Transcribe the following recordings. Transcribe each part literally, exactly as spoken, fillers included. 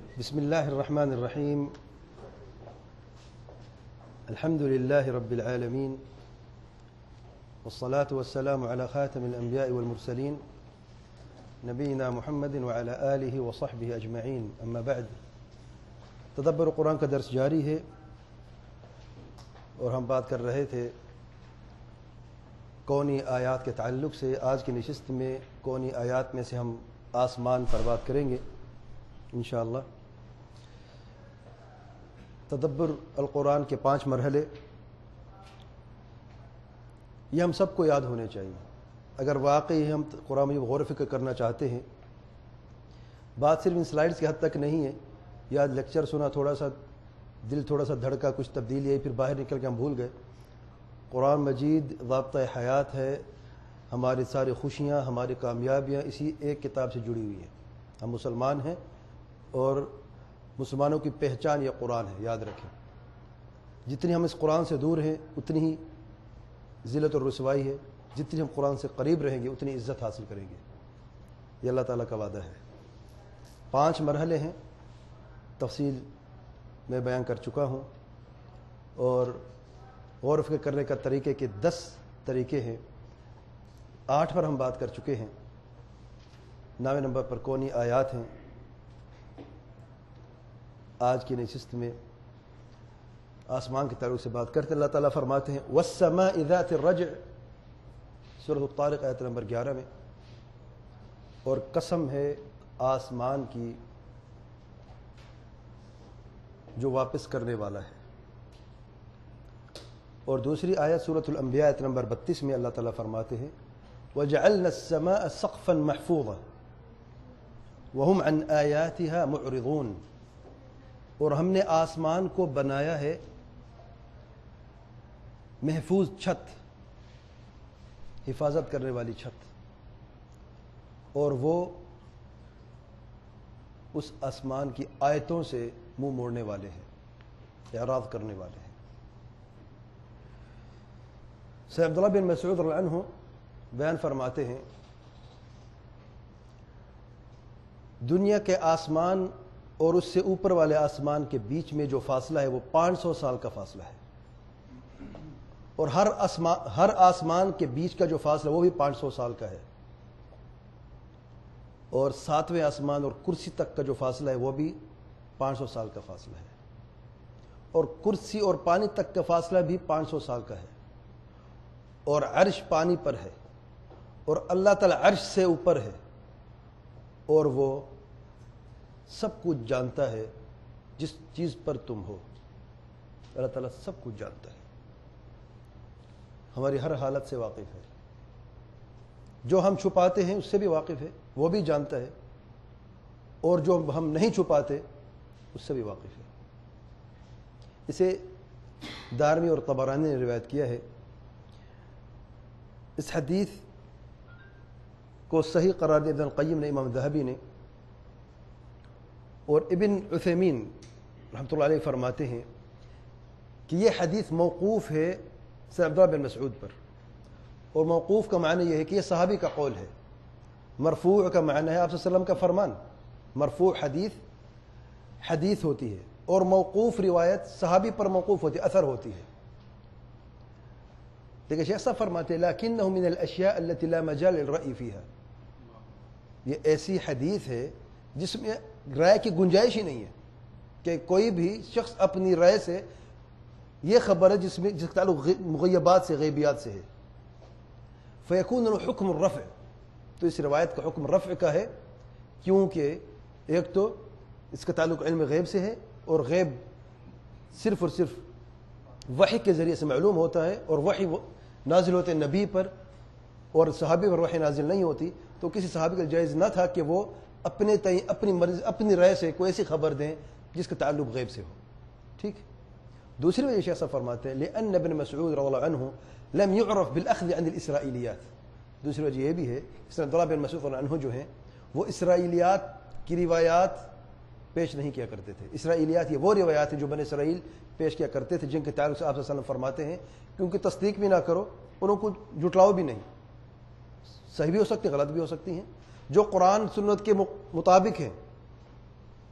بسم الله الرحمن الرحيم. الحمد لله رب العالمين، والصلاة والسلام على خاتم الأنبياء والمرسلين نبينا محمد وعلى آله وصحبه أجمعين. أما بعد، تدبر قرآن کا درس جاری ہے اور ہم بات کر رہے تھے کونی آیات کے تعلق سے. آج کی نشست میں کونی آیات میں سے ہم آسمان پر بات کریں گے انشاءاللہ. تدبر القرآن کے پانچ مرحلے یہ ہم سب کو یاد ہونے چاہیے اگر واقعی ہم قرآن میں غور و فکر کرنا چاہتے ہیں. بات صرف ان سلائیڈز کی حد تک نہیں ہے، یاد لیکچر سنا، تھوڑا سا دل تھوڑا سا دھڑکا، کچھ تبدیلی آئی، پھر باہر نکل کے ہم بھول گئے. قرآن مجید ضابطہ حیات ہے. ہماری ساری خوشیاں، ہماری کامیابیاں اسی ایک کتاب سے جڑی ہوئی ہیں. ہم مسلمان ہیں اور مسلمانوں کی پہچان یہ قرآن ہے، یاد رکھیں. جتنی ہم اس قرآن سے دور ہیں اتنی ہی ذلت اور رسوائی ہے، جتنی ہم قرآن سے قریب رہیں گے اتنی عزت حاصل کریں گے. یہ اللہ تعالیٰ کا وعدہ ہے. پانچ مرحلے ہیں، تفصیل میں بیان کر چکا ہوں، اور غور و فکر کرنے کا طریقے کے دس طریقے ہیں. آٹھ پر ہم بات کر چکے ہیں. نویں نمبر پر کونی آیات ہیں. آج کی نشست میں آسمان کے تعلق سے بات کرتے اللہ تعالیٰ فرماتے ہیں وَالسَّمَاءِ ذَاتِ الرَّجْعِ، سورۃ الطارق آیت نمبر گیارہ میں، اور قسم ہے آسمان کی جو واپس کرنے والا ہے. اور دوسری آیت سورۃ الانبیاء آیت نمبر بتیس میں اللہ تعالیٰ فرماتے ہیں وَجَعَلْنَا السَّمَاءَ سَقْفًا مَحْفُوظًا وَهُمْ عَنْ آيَاتِهَا مُعْرِضُونَ، اور ہم نے آسمان کو بنایا ہے محفوظ چھت، حفاظت کرنے والی چھت، اور وہ اس آسمان کی آیتوں سے منہ موڑنے والے ہیں، اعراض کرنے والے ہیں. سید عبداللہ بن مسعود رضی اللہ عنہ بیان فرماتے ہیں دنیا کے آسمان اور اس سے اوپر والے آسمان کے بیچ میں جو فاصلہ ہے وہ پانچ سو سال کا فاصلہ ہے، اور ہر آسمان ہر آسمان کے بیچ کا جو فاصلہ وہ بھی پانچ سو سال کا ہے، اور ساتویں آسمان اور کرسی تک کا جو فاصلہ ہے وہ بھی پانچ سو سال کا فاصلہ ہے، اور کرسی اور پانی تک کا فاصلہ بھی پانچ سو سال کا ہے، اور عرش پانی پر ہے، اور اللہ تعالی عرش سے اوپر ہے، اور وہ سب کچھ جانتا ہے جس چیز پر تم ہو. اللہ تعالیٰ سب کچھ جانتا ہے، ہماری ہر حالت سے واقف ہے. جو ہم چھپاتے ہیں اس سے بھی واقف ہے، وہ بھی جانتا ہے، اور جو ہم نہیں چھپاتے اس سے بھی واقف ہے. اسے دارمی اور طبرانی نے روایت کیا ہے. اس حدیث کو صحیح قرار دیا ابن القیم نے، امام ذہبی نے، اور ابن عثیمین رحمۃ اللہ علیہ فرماتے ہیں کہ یہ حدیث موقوف ہے سید عبداللہ بن مسعود پر، اور موقوف کا معنی یہ ہے کہ یہ صحابی کا قول ہے. مرفوع کا معنی ہے آپ صلی اللہ علیہ وسلم کا فرمان. مرفوع حدیث حدیث ہوتی ہے، اور موقوف روایت صحابی پر موقوف ہوتی ہے، اثر ہوتی ہے. لیکن شیخ صاحب فرماتے ہیں لکنہ من الاشیاء التي لا مجال للرأی فیہا، یہ ایسی حدیث ہے جس میں رائے کی گنجائش ہی نہیں ہے کہ کوئی بھی شخص اپنی رائے سے، یہ خبر ہے جس میں جس کا تعلق مغیبات سے، غیبیات سے ہے. فیکون الحکم الرفع، تو اس روایت کا حکم رفع کا ہے، کیونکہ ایک تو اس کا تعلق علم غیب سے ہے، اور غیب صرف اور صرف وحی کے ذریعے سے معلوم ہوتا ہے، اور وحی نازل ہوتے نبی پر، اور صحابی پر وحی نازل نہیں ہوتی. تو کسی صحابی کا جائز نہ تھا کہ وہ اپنے تئیں اپنی مرضی اپنی رائے سے کوئی ایسی خبر دیں جس کا تعلق غیب سے ہو. ٹھیک. دوسری وجہ شیخ صاحب فرماتے ہیں لأن ابن مسعود رضی اللہ عنہ لم يعرف بالأخذ عن الإسرائیلیات. دوسری وجہ یہ بھی ہے کہ عبداللہ بن مسعود رضی اللہ عنہ جو ہیں وہ اسرائیلیات کی روایات پیش نہیں کیا کرتے تھے. اسرائیلیات یہ وہ روایات ہیں جو بنی اسرائیل پیش کیا کرتے تھے، جن کے تعلق سے آپ صلی اللہ علیہ وسلم فرماتے ہیں کہ ان کی تصدیق بھی نہ کرو اور ان کو جھٹلاؤ بھی نہیں. صحیح بھی ہو سکتی، غلط بھی ہو سکتی ہیں. جو قرآن سنت کے مطابق ہیں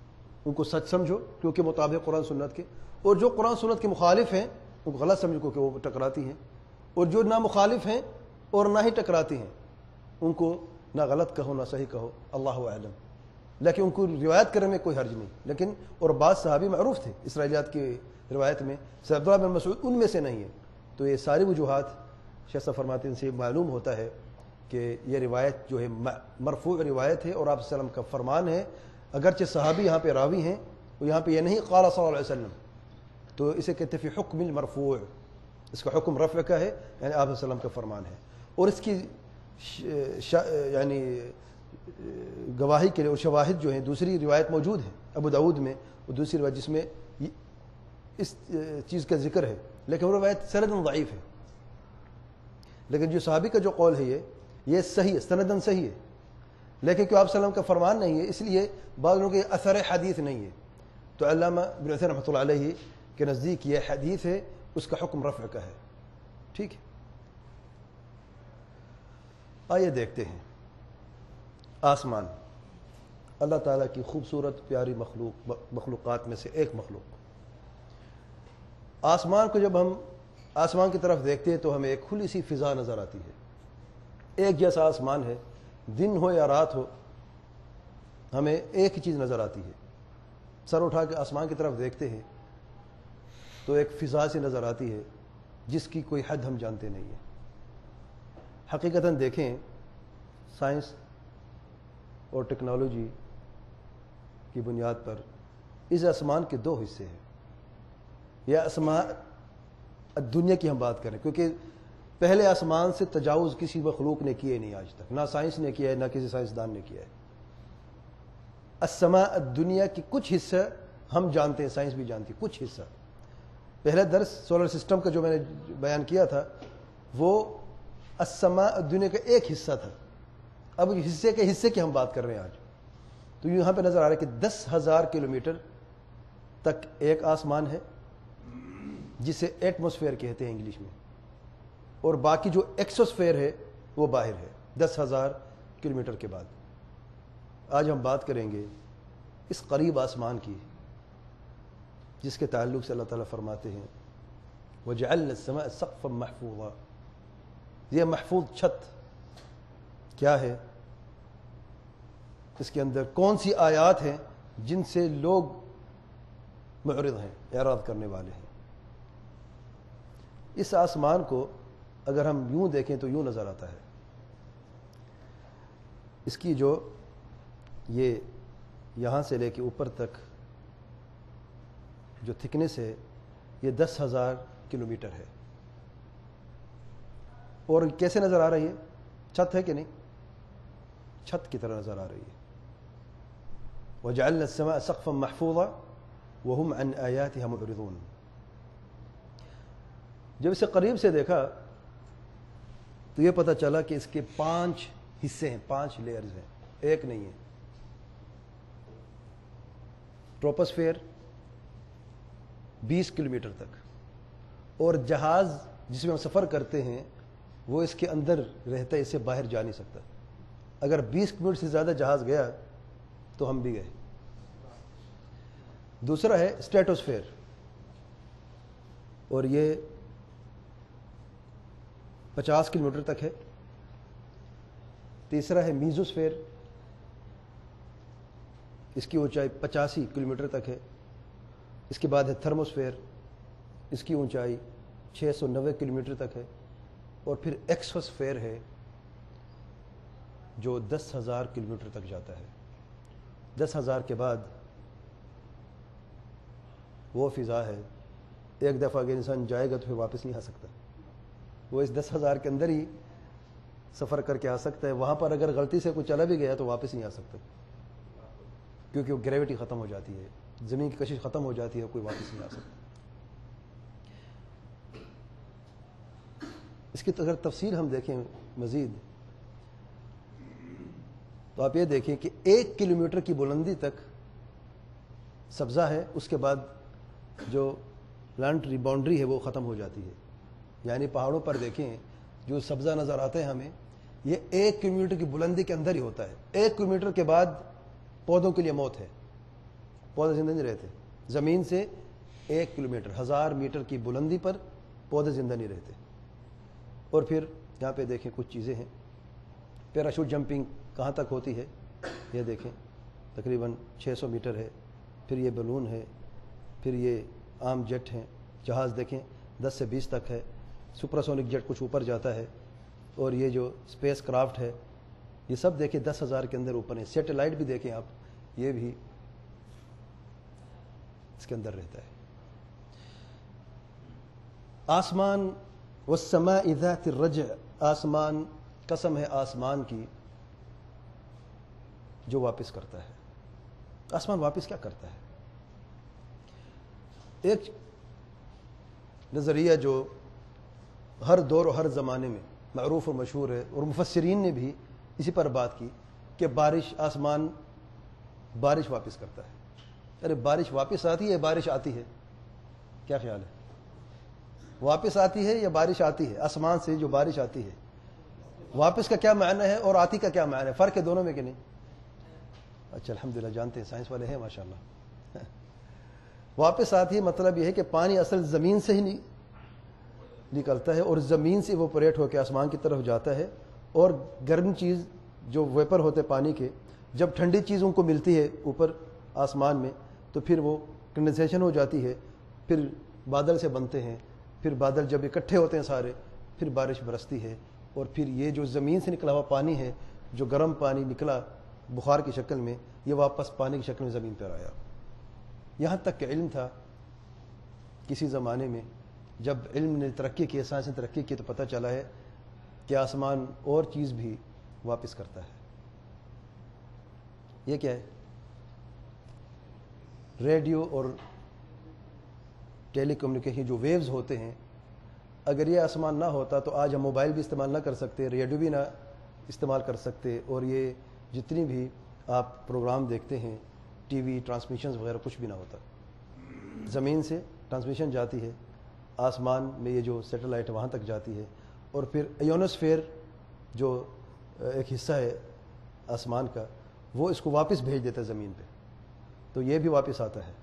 ان کو سچ سمجھو کیونکہ مطابق قرآن سنت کے، اور جو قرآن سنت کے مخالف ہیں ان کو غلط سمجھو کیونکہ وہ ٹکراتی ہیں، اور جو نہ مخالف ہیں اور نہ ہی ٹکراتی ہیں ان کو نہ غلط کہو نہ صحیح کہو، اللہ اعلم، لیکن ان کو روایت کرنے میں کوئی حرج نہیں۔ لیکن اور بعض صحابی معروف تھے اسرائیلیات کی روایت میں، سید عبداللہ بن مسعود ان میں سے نہیں ہے۔ تو یہ ساری وجوہات شیخ صاحب فرماتے ہیں ان سے معلوم ہوتا ہے کہ یہ روایت جو ہے مرفوع روایت ہے اور آپ صلی اللہ علیہ وسلم کا فرمان ہے، اگرچہ صحابی یہاں پہ راوی ہیں، وہ یہاں پہ یہ نہیں قال صلی اللہ علیہ وسلم، تو اسے کہتے ہیں فی حکم المرفوع، اس کا حکم رفع کا ہے، یعنی آپ صلی اللہ علیہ وسلم کا فرمان ہے، اور اس کی یعنی گواہی کے لیے اور شواہد جو ہیں دوسری روایت موجود ہیں ابو داؤد میں، اور دوسری روایت جس میں اس چیز کا ذکر ہے، لیکن وہ روایت سندن ضعیف ہے، لیکن جو صحابی کا جو قول ہے یہ یہ صحیح ہے، سندن صحیح ہے، لیکن کہ آپ صلی اللہ علیہ وسلم کا فرمان نہیں ہے، اس لیے بعض لوگوں کے اثر حدیث نہیں ہے، تو علامہ ابن عثیمین رحمۃ اللہ علیہ کے نزدیک یہ حدیث ہے، اس کا حکم رفع کا ہے۔ ٹھیک ہے، آئیے دیکھتے ہیں آسمان، اللہ تعالیٰ کی خوبصورت پیاری مخلوق مخلوقات میں سے ایک مخلوق۔ آسمان کو جب ہم آسمان کی طرف دیکھتے ہیں تو ہمیں ایک کھلی سی فضا نظر آتی ہے، ایک جیسا آسمان ہے، دن ہو یا رات ہو ہمیں ایک ہی چیز نظر آتی ہے۔ سر اٹھا کے آسمان کی طرف دیکھتے ہیں تو ایک فضا سی نظر آتی ہے جس کی کوئی حد ہم جانتے نہیں ہیں۔ حقیقتاً دیکھیں، سائنس اور ٹیکنالوجی کی بنیاد پر اس آسمان کے دو حصے ہیں، یا آسمان دنیا کی ہم بات کریں، کیونکہ پہلے آسمان سے تجاوز کسی مخلوق نے کیے نہیں آج تک، نہ سائنس نے کیا ہے نہ کسی سائنسدان نے کیا ہے۔ السماء الدنیا کی کچھ حصہ ہم جانتے ہیں، سائنس بھی جانتی ہے، کچھ حصہ۔ پہلے درس سولر سسٹم کا جو میں نے بیان کیا تھا وہ السماء الدنیا کا ایک حصہ تھا، اب حصے کے حصے کی ہم بات کر رہے ہیں آج۔ تو یہاں پہ نظر آ رہا ہے کہ دس ہزار کلومیٹر تک ایک آسمان ہے جسے ایٹماسفیئر کہتے ہیں انگلش میں، اور باقی جو ایکسوسفیئر ہے وہ باہر ہے دس ہزار کلومیٹر کے بعد۔ آج ہم بات کریں گے اس قریب آسمان کی جس کے تعلق سے اللہ تعالیٰ فرماتے ہیں وَجَعَلْنَا السَّمَاءَ سَقْفًا مَحْفُوظًا، یہ محفوظ چھت کیا ہے، اس کے اندر کون سی آیات ہیں جن سے لوگ معرض ہیں، اعراض کرنے والے ہیں۔ اس آسمان کو اگر ہم یوں دیکھیں تو یوں نظر آتا ہے، اس کی جو یہ یہاں سے لے کے اوپر تک جو تھکنس ہے یہ دس ہزار کلومیٹر ہے، اور کیسے نظر آ رہی ہے؟ چھت ہے کہ نہیں؟ چھت کی طرح نظر آ رہی ہے۔ وَجَعَلْنَا السَّمَاءَ سَقْفًا مَحْفُوظًا وَهُمْ عَنْ آيَاتِهَا مُعْرِضُونَ۔ جب اسے قریب سے دیکھا تو یہ پتہ چلا کہ اس کے پانچ حصے ہیں، پانچ لیئرز ہیں، ایک نہیں ہے۔ ٹروپوسفیئر بیس کلومیٹر تک، اور جہاز جس میں ہم سفر کرتے ہیں وہ اس کے اندر رہتا ہے، اسے باہر جا نہیں سکتا۔ اگر بیس کلومیٹر سے زیادہ جہاز گیا تو ہم بھی گئے۔ دوسرا ہے اسٹریٹوسفیئر، اور یہ پچاس کلومیٹر تک ہے۔ تیسرا ہے میزوسفیئر، اس کی اونچائی پچاسی کلومیٹر تک ہے۔ اس کے بعد ہے تھرموسفیئر، اس کی اونچائی چھ سو نوے کلومیٹر تک ہے۔ اور پھر ایکسوسفیئر ہے جو دس ہزار کلومیٹر تک جاتا ہے۔ دس ہزار کے بعد وہ فضا ہے، ایک دفعہ اگر انسان جائے گا تو پھر واپس نہیں آ سکتا، وہ اس دس ہزار کے اندر ہی سفر کر کے آ سکتا ہے۔ وہاں پر اگر غلطی سے کوئی چلا بھی گیا تو واپس نہیں آ سکتا، کیونکہ وہ گریوٹی ختم ہو جاتی ہے، زمین کی کشش ختم ہو جاتی ہے، کوئی واپس نہیں آ سکتا۔ اس کی اگر تفصیل ہم دیکھیں مزید تو آپ یہ دیکھیں کہ ایک کلومیٹر کی بلندی تک سبزہ ہے، اس کے بعد جو پلانٹری باؤنڈری ہے وہ ختم ہو جاتی ہے۔ یعنی پہاڑوں پر دیکھیں جو سبزہ نظر آتا ہے ہمیں، یہ ایک کلومیٹر کی بلندی کے اندر ہی ہوتا ہے، ایک کلومیٹر کے بعد پودوں کے لیے موت ہے، پودے زندہ نہیں رہتے. زمین سے ایک کلومیٹر ہزار میٹر کی بلندی پر پودے زندہ نہیں رہتے. اور پھر یہاں پہ دیکھیں کچھ چیزیں ہیں. پیراشوٹ جمپنگ کہاں تک ہوتی ہے یہ دیکھیں, تقریباً چھ سو میٹر ہے. پھر یہ بلون ہے, پھر یہ عام جیٹ ہیں, جہاز دیکھیں دس سے بیس تک ہے. سپراسونک جیٹ کچھ اوپر جاتا ہے. اور یہ جو اسپیس کرافٹ ہے یہ سب دیکھیں دس ہزار کے اندر اوپر ہیں. سیٹلائٹ بھی دیکھیں آپ, یہ بھی اس کے اندر رہتا ہے. آسمان والسماء ذات الرجع, آسمان, قسم ہے آسمان کی جو واپس کرتا ہے. آسمان واپس کیا کرتا ہے؟ ایک نظریہ جو ہر دور و ہر زمانے میں معروف و مشہور ہے, اور مفسرین نے بھی اسی پر بات کی کہ بارش, آسمان بارش واپس کرتا ہے. ارے بارش واپس آتی ہے یا بارش آتی ہے؟ کیا خیال ہے؟ واپس آتی ہے یا بارش آتی ہے؟ آسمان سے جو بارش آتی ہے, واپس کا کیا معنی ہے اور آتی کا کیا معنی ہے؟ فرق ہے دونوں میں کہ نہیں؟ اچھا الحمدللہ جانتے ہیں, سائنس والے ہیں ماشاءاللہ. واپس آتی ہے مطلب یہ ہے کہ پانی اصل زمین سے ہی نہیں نکلتا ہے اور زمین سے ایوپوریٹ ہو کے آسمان کی طرف جاتا ہے. اور گرم چیز جو ویپر ہوتے پانی کے, جب ٹھنڈی چیز ان کو ملتی ہے اوپر آسمان میں تو پھر وہ کنڈنسیشن ہو جاتی ہے, پھر بادل سے بنتے ہیں. پھر بادل جب اکٹھے ہوتے ہیں سارے, پھر بارش برستی ہے. اور پھر یہ جو زمین سے نکلا ہوا پانی ہے, جو گرم پانی نکلا بخار کی شکل میں, یہ واپس پانی کی شکل میں زمین پر آیا. یہاں تک کہ علم تھا کسی زمانے میں, جب علم نے ترقی کی, سائنس نے ترقی کی, تو پتہ چلا ہے کہ آسمان اور چیز بھی واپس کرتا ہے. یہ کیا ہے؟ ریڈیو اور ٹیلی کمیونیکیشن جو ویوز ہوتے ہیں, اگر یہ آسمان نہ ہوتا تو آج ہم موبائل بھی استعمال نہ کر سکتے, ریڈیو بھی نہ استعمال کر سکتے, اور یہ جتنی بھی آپ پروگرام دیکھتے ہیں ٹی وی ٹرانسمیشنز وغیرہ کچھ بھی نہ ہوتا. زمین سے ٹرانسمیشن جاتی ہے, آسمان میں یہ جو سیٹلائٹ وہاں تک جاتی ہے, اور پھر ایونوسفیئر جو ایک حصہ ہے آسمان کا, وہ اس کو واپس بھیج دیتا ہے زمین پہ, تو یہ بھی واپس آتا ہے.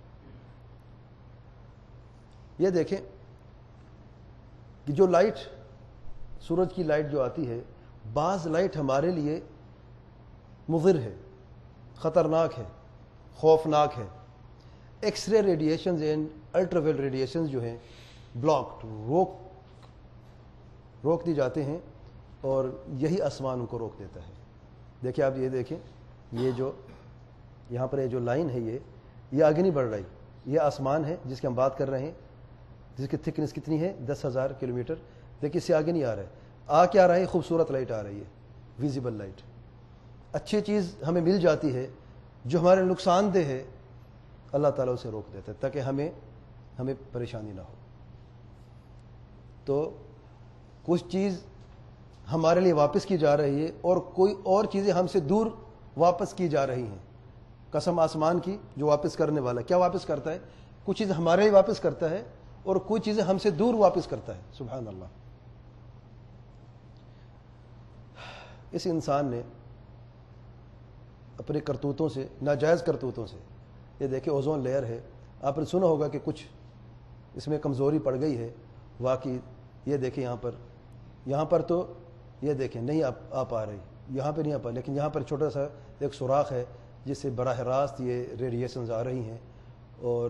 یہ دیکھیں کہ جو لائٹ, سورج کی لائٹ جو آتی ہے, بعض لائٹ ہمارے لیے مضر ہے, خطرناک ہے, خوفناک ہے. X ray radiations and ultraviolet radiations جو ہیں بلاکڈ, روک روک دی جاتے ہیں, اور یہی آسمان ان کو روک دیتا ہے. دیکھیں آپ, یہ دیکھیں, یہ جو یہاں پر یہ جو لائن ہے یہ یہ آگے نہیں بڑھ رہی, یہ آسمان ہے جس کی ہم بات کر رہے ہیں, جس کی تھکنس کتنی ہے, دس ہزار کلو میٹر. دیکھیں اس سے آگے نہیں آ رہا ہے. آ کیا رہا ہے؟ خوبصورت لائٹ آ رہی ہے, ویزیبل لائٹ. اچھی چیز ہمیں مل جاتی ہے, جو ہمارے نقصان دہ ہے اللہ تعالیٰ اسے روک دیتا ہے تاکہ ہمیں ہمیں پریشانی نہ ہو. تو کچھ چیز ہمارے لیے واپس کی جا رہی ہے اور کوئی اور چیزیں ہم سے دور واپس کی جا رہی ہیں. قسم آسمان کی جو واپس کرنے والا, کیا واپس کرتا ہے؟ کچھ چیزیں ہمارے لیے واپس کرتا ہے اور کچھ چیزیں ہم سے دور واپس کرتا ہے. سبحان اللہ. اس انسان نے اپنے کرتوتوں سے, ناجائز کرتوتوں سے, یہ دیکھیں اوزون لیئر ہے, آپ نے سنا ہوگا کہ کچھ اس میں کمزوری پڑ گئی ہے. واقعی یہ دیکھیں یہاں پر, یہاں پر تو یہ دیکھیں نہیں آپ آ پا رہی, یہاں پہ نہیں آ پا, لیکن یہاں پر چھوٹا سا ایک سوراخ ہے جس سے براہ راست یہ ریڈیشنز آ رہی ہیں, اور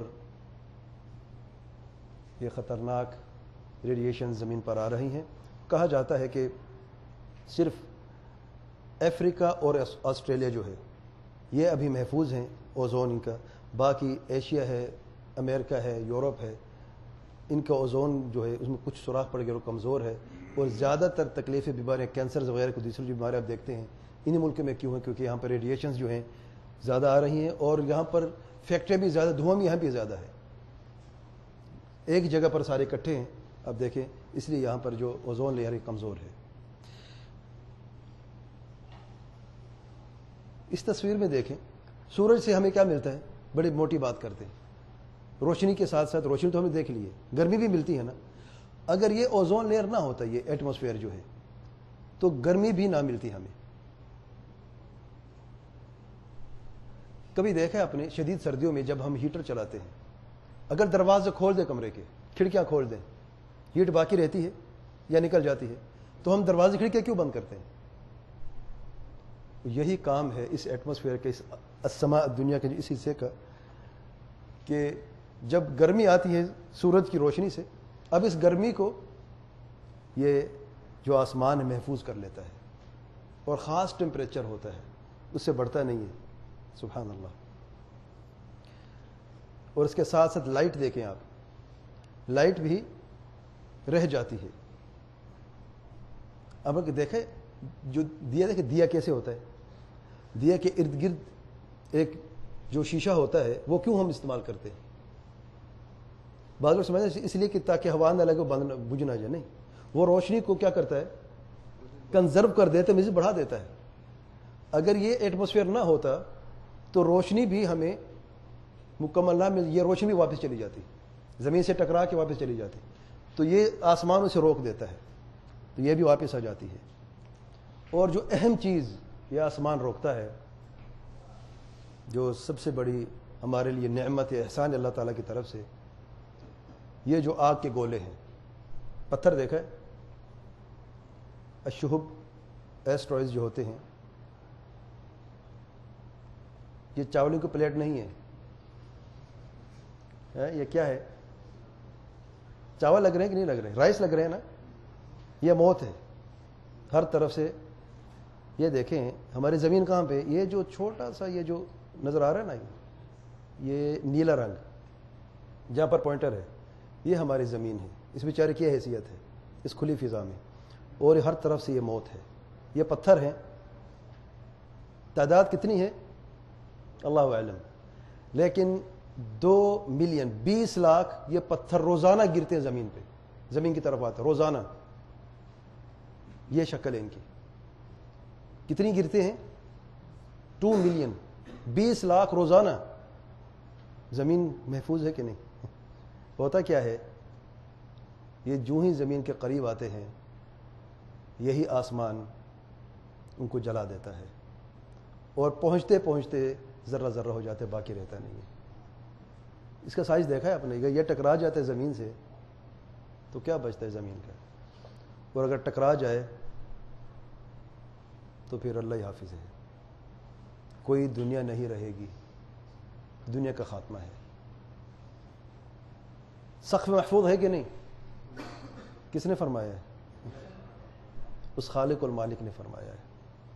یہ خطرناک ریڈیشن زمین پر آ رہی ہیں. کہا جاتا ہے کہ صرف افریقہ اور آسٹریلیا جو ہے یہ ابھی محفوظ ہیں اوزون ان کا, باقی ایشیا ہے, امریکہ ہے, یورپ ہے, ان کا اوزون جو ہے اس میں کچھ سوراخ پڑ گیا اور کمزور ہے. اور زیادہ تر تکلیفیں بیماریاں, کینسرز وغیرہ کو دوسری جو بیماریاں آپ دیکھتے ہیں انہی ملک میں کیوں ہیں؟ کیونکہ یہاں پر ریڈیشنز جو ہیں زیادہ آ رہی ہیں, اور یہاں پر فیکٹریاں بھی زیادہ, دھواں بھی یہاں بھی زیادہ ہے, ایک جگہ پر سارے اکٹھے ہیں. اب دیکھیں اس لیے یہاں پر جو اوزون لیئر کمزور ہے. اس تصویر میں دیکھیں سورج سے ہمیں کیا ملتا ہے, بڑی موٹی بات کرتے ہیں, روشنی کے ساتھ ساتھ روشنی تو ہمیں دیکھ لی ہے, گرمی بھی ملتی ہے نا. اگر یہ اوزون لیئر نہ ہوتا, یہ ایٹماسفیئر جو ہے, تو گرمی بھی نہ ملتی ہمیں. کبھی دیکھا ہے اپنے شدید سردیوں میں جب ہم ہیٹر چلاتے ہیں، اگر دروازے کھول دیں کمرے کے، کھڑکیاں کھول دیں، ہیٹ باقی رہتی ہے یا نکل جاتی ہے؟ تو ہم دروازے کھڑکیاں کیوں بند کرتے ہیں؟ یہی کام ہے اس ایٹماسفیئر کے، اس السماء دنیا کے اس حصے کا، کہ جب گرمی آتی ہے سورج کی روشنی سے، اب اس گرمی کو یہ جو آسمان محفوظ کر لیتا ہے، اور خاص ٹیمپریچر ہوتا ہے، اس سے بڑھتا نہیں ہے، سبحان اللہ۔ اور اس کے ساتھ ساتھ لائٹ دیکھیں آپ، لائٹ بھی رہ جاتی ہے۔ اب اگر دیکھیں جو دیا دیکھیں دیا کیسے ہوتا ہے، دیا کے ارد گرد ایک جو شیشہ ہوتا ہے وہ کیوں ہم استعمال کرتے ہیں؟ بعض لوگ سمجھتے ہیں اس لیے کہ تاکہ ہوا نہ لگے، بند بجھ نہ جائے، نہیں، وہ روشنی کو کیا کرتا ہے؟ کنزرو کر دیتا ہے، مزید بڑھا دیتا ہے۔ اگر یہ ایٹماسفیئر نہ ہوتا تو روشنی بھی ہمیں مکمل نہ مل، یہ روشنی بھی واپس چلی جاتی، زمین سے ٹکرا کے واپس چلی جاتی، تو یہ آسمان اسے روک دیتا ہے، تو یہ بھی واپس آ جاتی ہے۔ اور جو اہم چیز یہ آسمان روکتا ہے، جو سب سے بڑی ہمارے لیے نعمت احسان اللہ تعالیٰ کی طرف سے، یہ جو آگ کے گولے ہیں، پتھر دیکھا ہے، الشہب ایسٹرائڈز جو ہوتے ہیں، یہ چاولوں کی پلیٹ نہیں ہے، یہ کیا ہے؟ چاول لگ رہے ہیں کہ نہیں لگ رہے ہیں؟ رائس لگ رہے ہیں نا، یہ موت ہے ہر طرف سے۔ یہ دیکھیں ہماری زمین کہاں پہ، یہ جو چھوٹا سا یہ جو نظر آ رہا ہے نا، یہ نیلا رنگ جہاں پر پوائنٹر ہے، یہ ہماری زمین ہے، اس بیچارے کی حیثیت ہے اس کھلی فضا میں، اور ہر طرف سے یہ موت ہے۔ یہ پتھر ہیں، تعداد کتنی ہے اللہ اعلم، لیکن دو ملین بیس لاکھ یہ پتھر روزانہ گرتے ہیں زمین پہ، زمین کی طرف آتے ہیں روزانہ۔ یہ شکل ہے ان کی، کتنی گرتے ہیں؟ ٹو ملین، بیس لاکھ روزانہ۔ زمین محفوظ ہے کہ نہیں؟ ہوتا کیا ہے، یہ جو ہی زمین کے قریب آتے ہیں یہی آسمان ان کو جلا دیتا ہے، اور پہنچتے پہنچتے ذرہ ذرہ ہو جاتے، باقی رہتا نہیں ہے۔ اس کا سائز دیکھا ہے آپ نے، یہ ٹکرا جاتا ہے زمین سے تو کیا بچتا ہے زمین کا، اور اگر ٹکرا جائے تو پھر اللہ ہی حافظ ہے، کوئی دنیا نہیں رہے گی، دنیا کا خاتمہ ہے۔ سقف محفوظ ہے کہ نہیں؟ کس نے فرمایا ہے؟ اس خالق المالک نے فرمایا ہے۔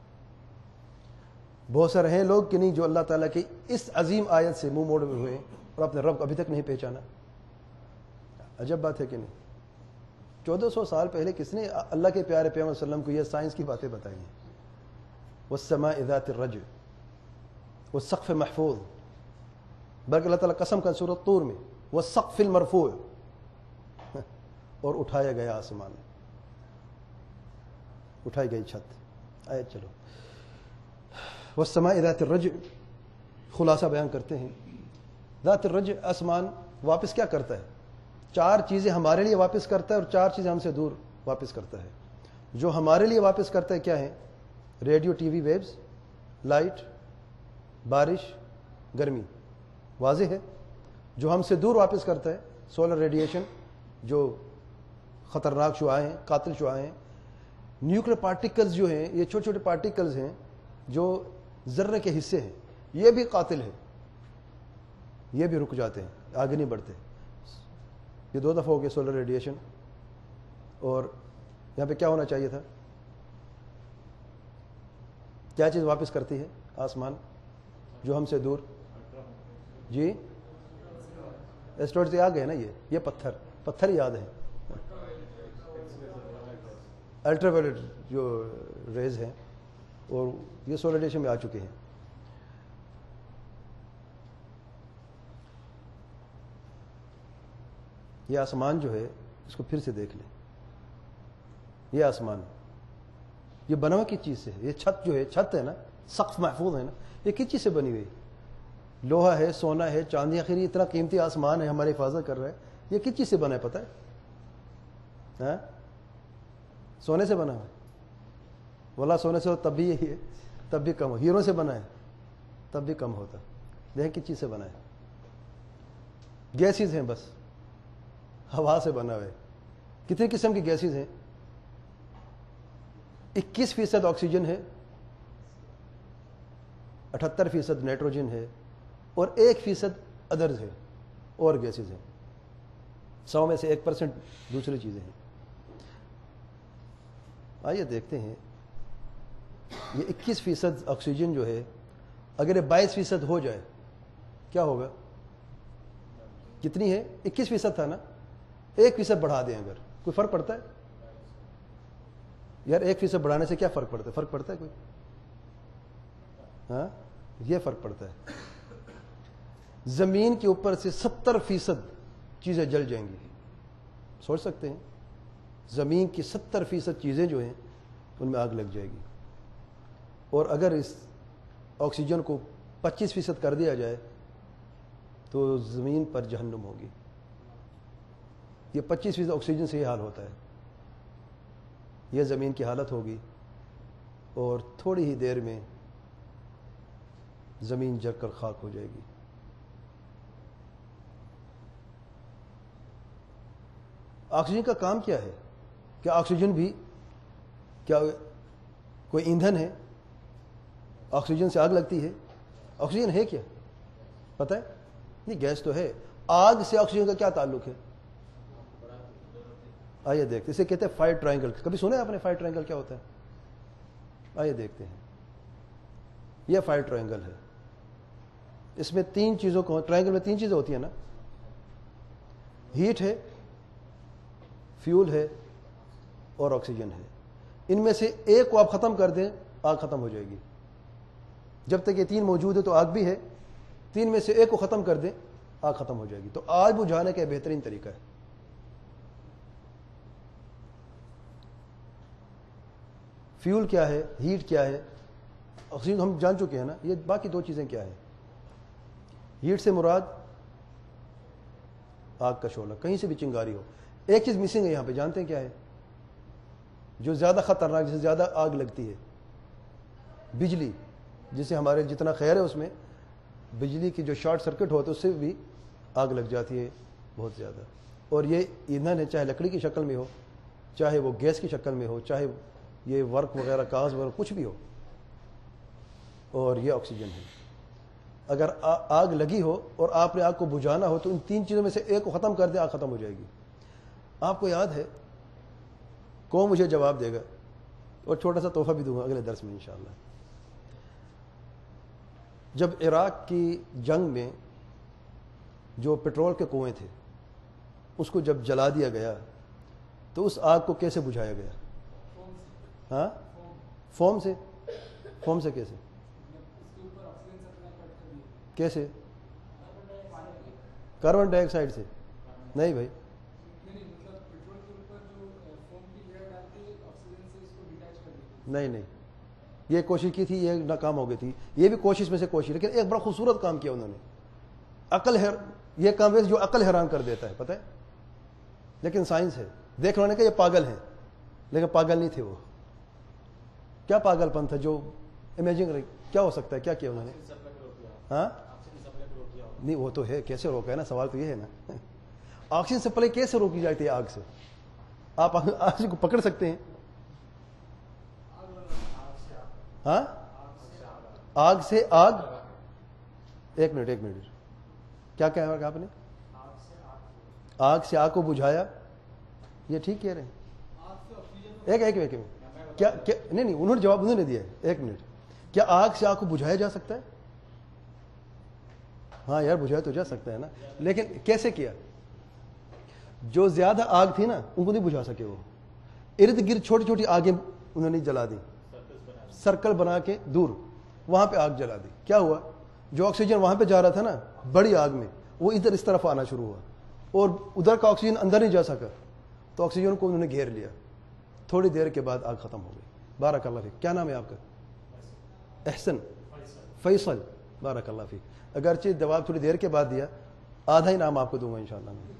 بہت سارے ہیں لوگ کہ نہیں جو اللہ تعالیٰ کی اس عظیم آیت سے منہ موڑے ہوئے اور اپنے رب کو ابھی تک نہیں پہچانا۔ عجب بات ہے کہ نہیں؟ چودہ سو سال پہلے کس نے اللہ کے پیارے پیغمبر صلی اللہ علیہ وسلم کو یہ سائنس کی باتیں بتائی ہیں؟ والسماء ذات الرجع، والسقف محفوظ، بلکہ اللہ تعالیٰ قسم کا سورۃ طور میں والسقف المرفوع، اور اٹھایا گیا آسمان، اٹھائی گئی چھت۔ آیت چلو، والسماء ذات الرجع، خلاصہ بیان کرتے ہیں۔ ذات الرجع، آسمان واپس کیا کرتا ہے؟ چار چیزیں ہمارے لیے واپس کرتا ہے اور چار چیزیں ہم سے دور واپس کرتا ہے۔ جو ہمارے لیے واپس کرتا ہے کیا ہے؟ Radio, T V waves, light, بارش، گرمی، واضح ہے۔ جو ہم سے دور واپس کرتا ہے سولر ریڈیشن، جو خطرناک شعاعیں ہیں، قاتل شعاعیں ہیں، نیوکلیر پارٹیکلز جو ہیں، یہ چھوٹے چھوٹے پارٹیکلز ہیں جو ذرے کے حصے ہیں، یہ بھی قاتل ہیں، یہ بھی رک جاتے ہیں، آگے نہیں بڑھتے۔ یہ دو دفعہ ہو گیا سولر ریڈیشن، اور یہاں پہ کیا ہونا چاہیے تھا؟ کیا چیز واپس کرتی ہے آسمان جو ہم سے دور؟ جی ایسٹرائڈ سے آ گئے نا، یہ یہ پتھر پتھر یاد ہے، الٹرا وائلٹ جو ریز ہیں، اور یہ سولر ریڈیشن میں آ چکے ہیں۔ یہ آسمان جو ہے اس کو پھر سے دیکھ لیں، یہ آسمان یہ بنا ہوا کس چیز سے ہے؟ یہ چھت جو ہے، چھت ہے نا، سقف محفوظ ہے نا، یہ کس چیز سے بنی ہوئی؟ لوہا ہے، سونا ہے، چاندی، آخر اتنا قیمتی آسمان ہے ہماری حفاظت کر رہا ہے، یہ کس چیز سے بنا ہے پتہ ہے؟ ہاں، سونے سے بنا ہے؟ واللہ سونے سے تب بھی یہی ہے، تب بھی کم ہو، ہیروں سے بنا ہے تب بھی کم ہوتا، دیکھ کس چیز سے بنا ہے؟ گیسز ہیں بس، ہوا سے بنا ہوا ہے. کتنے قسم کی گیسز ہیں؟ اکیس فیصد آکسیجن ہے، اٹھہتر فیصد نائٹروجن ہے، اور ایک فیصد ادرز ہے اور گیسز ہیں. سو میں سے ایک پرسنٹ دوسری چیزیں ہیں. آئیے دیکھتے ہیں یہ اکیس فیصد آکسیجن جو ہے اگر یہ بائیس فیصد ہو جائے کیا ہوگا؟ کتنی ہے؟ اکیس فیصد تھا نا، ایک فیصد بڑھا دیں اگر، کوئی فرق پڑتا ہے؟ یار ایک فیصد بڑھانے سے کیا فرق پڑتا ہے؟ فرق پڑتا ہے کوئی؟ ہاں یہ فرق پڑتا ہے. زمین کے اوپر سے ستر فیصد چیزیں جل جائیں گی. سوچ سکتے ہیں زمین کی ستر فیصد چیزیں جو ہیں ان میں آگ لگ جائے گی. اور اگر اس آکسیجن کو پچیس فیصد کر دیا جائے تو زمین پر جہنم ہوگی. یہ پچیس فیصد آکسیجن سے یہ حال ہوتا ہے. یہ زمین کی حالت ہوگی اور تھوڑی ہی دیر میں زمین جل کر خاک ہو جائے گی. آکسیجن کا کام کیا ہے؟ کیا آکسیجن بھی کیا کوئی ایندھن ہے؟ آکسیجن سے آگ لگتی ہے؟ آکسیجن ہے کیا پتہ ہے؟ نہیں، گیس تو ہے. آگ سے آکسیجن کا کیا تعلق ہے؟ آئیے دیکھتے. اسے کہتے ہیں فائر ٹرائنگل. کبھی سنا ہے آپ نے فائر ٹرائنگل کیا ہوتا ہے؟ آئیے دیکھتے ہیں. یہ فائر ٹرائنگل ہے. اس میں تین چیزوں کو، ٹرائنگل میں تین چیزیں ہوتی ہیں نا، ہیٹ ہے، فیول ہے اور آکسیجن ہے. ان میں سے ایک کو آپ ختم کر دیں آگ ختم ہو جائے گی. جب تک یہ تین موجود ہے تو آگ بھی ہے. تین میں سے ایک کو ختم کر دیں آگ ختم ہو جائے گی. تو آگ بجھانے کا بہترین طریقہ ہے. فیول کیا ہے، ہیٹ کیا ہے، آکسیجن ہم جان چکے ہیں نا. یہ باقی دو چیزیں کیا ہیں؟ ہیٹ سے مراد آگ کا شعلہ، کہیں سے بھی چنگاری ہو. ایک چیز مسنگ ہے یہاں پہ، جانتے ہیں کیا ہے جو زیادہ خطرناک، جسے زیادہ آگ لگتی ہے؟ بجلی. جسے ہمارے جتنا خیر ہے اس میں بجلی کی جو شارٹ سرکٹ ہوتا ہے اس سے بھی آگ لگ جاتی ہے بہت زیادہ. اور یہ ایندھن ہے، چاہے لکڑی کی شکل میں ہو، چاہے وہ گیس کی شکل میں ہو، چاہے یہ ورق وغیرہ کاغذ وغیرہ کچھ بھی ہو. اور یہ آکسیجن ہے. اگر آگ لگی ہو اور آپ نے آگ کو بجھانا ہو تو ان تین چیزوں میں سے ایک کو ختم کر دیں، آگ ختم ہو جائے گی. آپ کو یاد ہے؟ کون مجھے جواب دے گا؟ اور چھوٹا سا تحفہ بھی دوں گا اگلے درس میں انشاءاللہ. جب عراق کی جنگ میں جو پیٹرول کے کنویں تھے اس کو جب جلا دیا گیا تو اس آگ کو کیسے بجھایا گیا؟ ہاں فوم سے. فوم سے کیسے؟ کیسے؟ کاربن ڈائی آکسائڈ سے؟ نہیں بھائی، نہیں نہیں، یہ کوشش کی تھی، یہ ناکام ہو گئی تھی. یہ بھی کوشش میں سے کوشش، لیکن ایک بڑا خوبصورت کام کیا انہوں نے. عقل ہے یہ کام ہے جو عقل حیران کر دیتا ہے، پتہ ہے. لیکن سائنس ہے. دیکھ نے کہ یہ پاگل ہیں، لیکن پاگل نہیں تھے وہ. کیا پاگل پن تھا جو امیجنگ رہی؟ کیا ہو سکتا ہے؟ کیا کیا انہوں نے؟ ہاں نہیں وہ تو ہے، کیسے روکا ہے نا، سوال تو یہ ہے نا. آکسیجن سپلائی کیسے روکی جاتی ہے آگ سے؟ آپ آگ کو پکڑ سکتے ہیں؟ ہاں آگ سے آگ. ایک منٹ ایک منٹ کیا کہا آپ نے؟ آگ سے آگ کو بجھایا، یہ ٹھیک کہہ رہے ہیں. ایک ایک ایک کیا نہیں نہیں انہوں نے جواب انہوں نے دیا ہے. ایک منٹ، کیا آگ سے آگ کو بجھایا جا سکتا ہے؟ ہاں یار بجھایا تو جا سکتا ہے نا، لیکن کیسے کیا؟ جو زیادہ آگ تھی نا ان کو نہیں بجھا سکے. وہ ارد گرد چھوٹی چھوٹی آگیں انہوں نے جلا دی، سرکل بنا کے دور وہاں پہ آگ جلا دی. کیا ہوا؟ جو آکسیجن وہاں پہ جا رہا تھا نا بڑی آگ میں، وہ ادھر اس طرف آنا شروع ہوا اور ادھر کا آکسیجن اندر نہیں جا سکا تو آکسیجن کو انہوں نے گھیر لیا. تھوڑی دیر کے بعد آگ ختم ہو گئی. بارک اللہ فیک. کیا نام ہے آپ کا؟ احسن فیصل. بارک اللہ فیک. اگرچہ جواب تھوڑی دیر کے بعد دیا، آدھا ہی نام آپ کو دوں گا انشاءاللہ میں.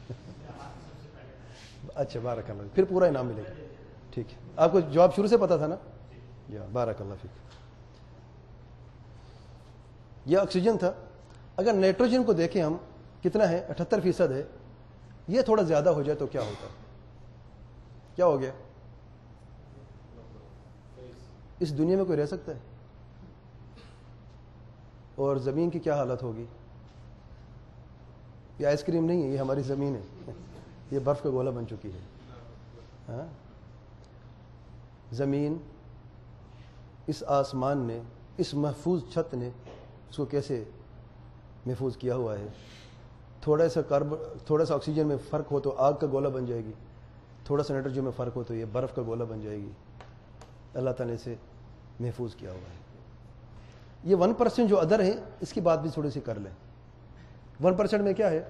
اچھا بارک اللہ، پھر پورا انعام ملے گا. ٹھیک ہے، آپ کو جواب شروع سے پتا تھا نا؟ یا بارک اللہ فیک. یہ آکسیجن تھا. اگر نائٹروجن کو دیکھیں ہم کتنا ہے اٹھہتر فیصد ہے, یہ تھوڑا زیادہ ہو جائے تو کیا ہوتا ہے؟ کیا ہو گیا؟ اس دنیا میں کوئی رہ سکتا ہے؟ اور زمین کی کیا حالت ہوگی؟ یہ آئس کریم نہیں ہے, یہ ہماری زمین ہے, یہ برف کا گولا بن چکی ہے. ہاں زمین, اس آسمان نے, اس محفوظ چھت نے اس کو کیسے محفوظ کیا ہوا ہے. تھوڑا سا کاربن تھوڑا سا آکسیجن میں فرق ہو تو آگ کا گولا بن جائے گی, تھوڑا سا نائٹروجن میں فرق ہو تو یہ برف کا گولا بن جائے گی. اللہ تعالیٰ نے اسے محفوظ کیا ہوا ہے. یہ ون پرسینٹ جو ادر ہے, اس کی بات بھی تھوڑی سی کر لیں. ون پرسینٹ میں کیا ہے؟